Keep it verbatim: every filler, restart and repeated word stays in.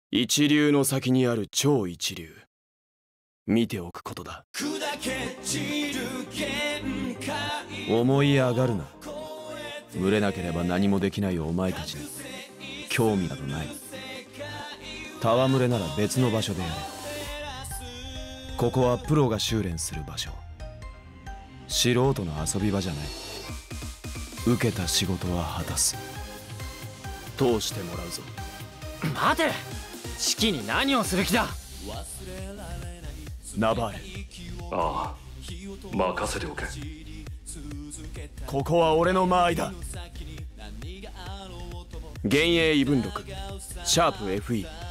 一流の先にある超一流。見ておくことだ。思い上がるな。群れなければ何もできないお前たちに興味などない。戯れなら別の場所でやれ。ここはプロが修練する場所。素人の遊び場じゃない。受けた仕事は果たす。通してもらうぞ。 待て、シキに何をする気だ。 ナバール。 ああ、任せておけ。 ここは俺の間合いだ。幻影異文録シャープ エフイー